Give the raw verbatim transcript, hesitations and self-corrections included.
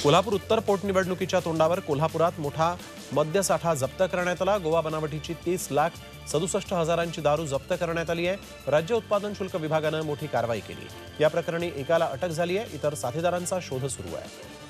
कोल्हापूर उत्तर पोटनिवडणुकीच्या तोंडावर कोल्हापुरात मोठा मद्यसाठा जप्त करण्यात आला। गोवा बनावटीची तीस लाख सदुसष्ट हजारांची दारू जप्त करण्यात आली आहे। राज्य उत्पादन शुल्क विभागाने मोठी कारवाई केली। या प्रकरणी एकाला अटक झाली आहे, इतर साथीदारांचा शोध सुरू आहे।